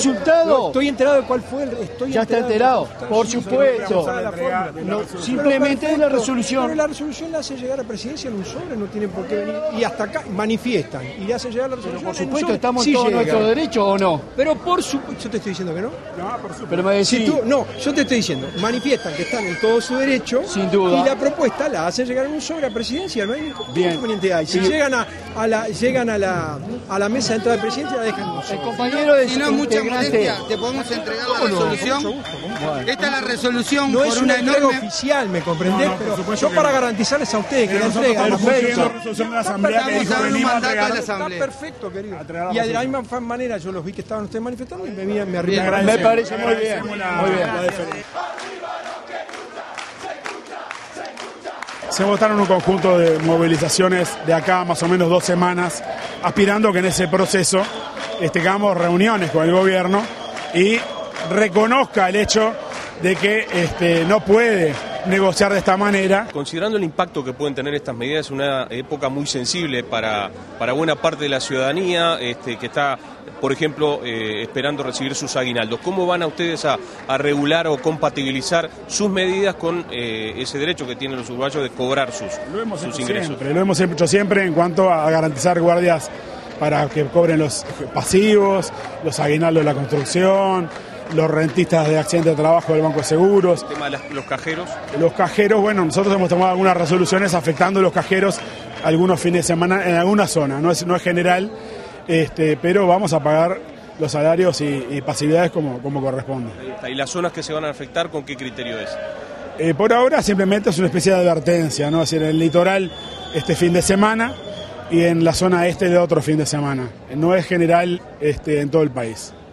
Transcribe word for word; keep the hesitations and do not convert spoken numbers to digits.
resultado? No, estoy enterado de cuál fue el... Estoy ya está enterado, por supuesto. No, simplemente es la resolución. Pero la resolución la hace llegar a presidencia en un sobre, no tienen por qué venir. Y hasta acá manifiestan y le hace llegar la resolución. Pero por en un supuesto, sobre. ¿estamos Sí en todo llega. nuestro derecho o no? Pero por supuesto, yo te estoy diciendo que no. No, por supuesto. Pero me decís... Si tú, no, yo te estoy diciendo, manifiestan que están en todo su derecho. Sin duda. Y la propuesta la hacen llegar en un sobre a presidencia, no hay ningún Bien. inconveniente ahí. Si Sí. llegan a, a la llegan a la a la mesa de entrada de presidencia, la dejan en un El sobre. compañero de Si no es mucha integrante... molestia, te podemos entregar la resolución. Bueno. Esta es la resolución No por es una una entrega enorme... oficial, ¿me comprendés? No, no, por Pero supuesto yo que para no. garantizarles a ustedes que la Nosotros entrega estamos perfecto. pidiendo resolución de la asamblea que dijo Estamos dando un venimos a mandato a la entregar. asamblea. Está perfecto, querido. A traer la Y de la resolución. misma manera yo los vi que estaban ustedes manifestando y me, me, me Le arriesgo. Me agradecemos, parece le muy bien, agradecemos la- muy bien. la deferencia. Se votaron un conjunto de movilizaciones de acá más o menos dos semanas, aspirando que en ese proceso este, tengamos reuniones con el gobierno y reconozca el hecho de que este, no puede negociar de esta manera. Considerando el impacto que pueden tener estas medidas, es una época muy sensible para, para buena parte de la ciudadanía este, que está, por ejemplo, eh, esperando recibir sus aguinaldos. ¿Cómo van a ustedes a, a regular o compatibilizar sus medidas con eh, ese derecho que tienen los uruguayos de cobrar sus, Lo hemos sus hecho ingresos? siempre, lo hemos hecho siempre en cuanto a garantizar guardias para que cobren los pasivos, los aguinaldos de la construcción, los rentistas de accidentes de trabajo del Banco de Seguros. El tema de las- los cajeros. Los cajeros, bueno, nosotros hemos tomado algunas resoluciones afectando a los cajeros algunos fines de semana en alguna zona, no es, no es general, este, pero vamos a pagar los salarios y, y pasividades como, como corresponde. ¿Y las zonas que se van a afectar, con qué criterio es? Eh, por ahora simplemente es una especie de advertencia, ¿no? Es decir, en el litoral este fin de semana y en la zona este de otro fin de semana. No es general este, en todo el país.